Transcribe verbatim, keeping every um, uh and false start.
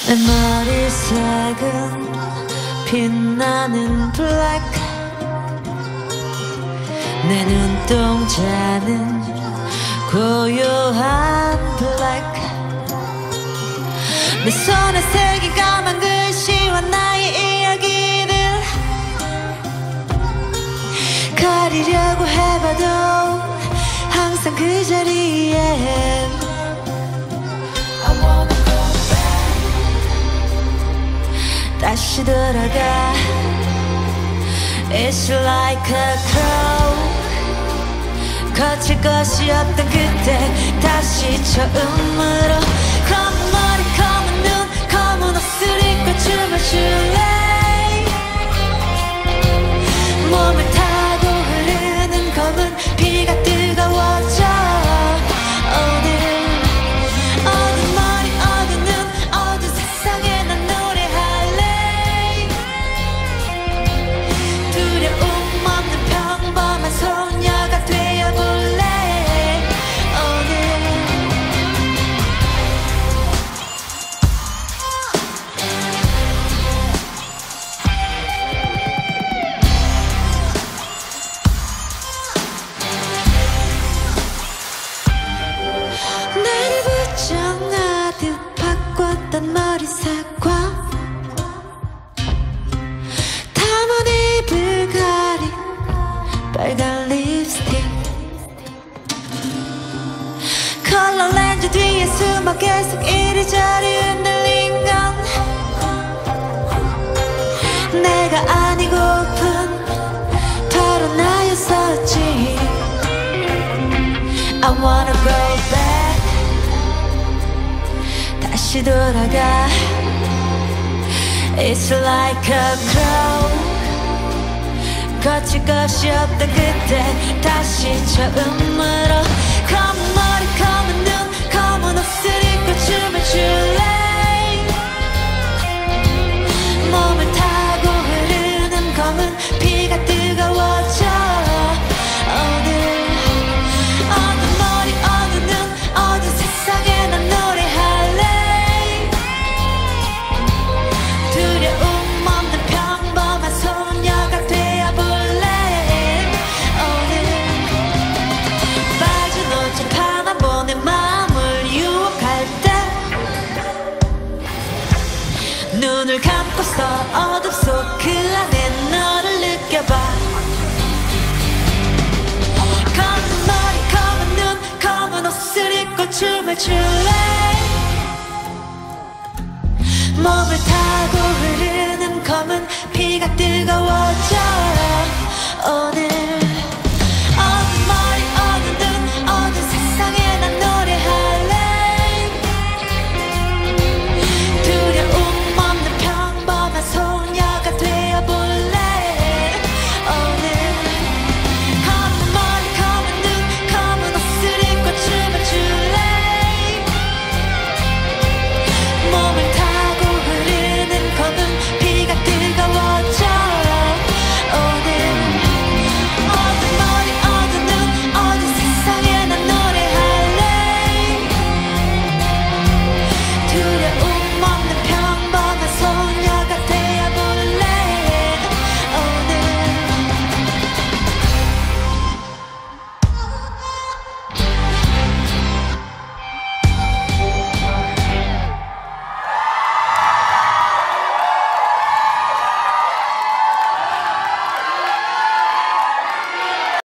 내 머리색은 빛나는 블랙, 내 눈동자는 고요한 블랙, 내 손에 새긴 까만 글씨와 나의 이야기를 가리려고 해봐도 항상 그 자리에 다시 돌아가. It's like a crow. 거칠 것이 없던 그때 다시 처음으로 검은 머리 검은 눈 검은 옷을 입고 춤을 출래. 몸을 타고 흐르는 검은 피가 뜨거워져. 오늘 어두운 머리 어두운 눈 어두운 세상에 난 노래할래. 두려움 없는 평범한 소녀가 되어볼래. 오늘 나를 부정하듯 바꿨던 머리색과 담은 입을 가린 빨간 립스틱, 컬러 렌즈 뒤에 숨어 계속 이리저리 흔들린 건 내가 아니고픈 바로 나였었지. I wanna go back. 다시 돌아가. It's like a crow. 거칠 것이 없던 그때 다시 처음으로 검은 머리 검은 눈 검은 옷을 입고 춤을 출래. 몸을 타고 흐르는 검은 피가 뜨거워져. 오늘 어두운 머리 어두운 눈 어두운 세상에 난 노래할래. 두려움 없는 평범한 소녀가 되어볼래. 오늘 빠져놓지 않아 보내 마음을 유혹할 때 눈을 감고서 어둠 속 그 안에 너를 느껴봐. 검은 머리 검은 눈 검은 옷을 입고 춤을 출래. 몸을 타고 흐르는 검은 피가 뜨거워져. 오늘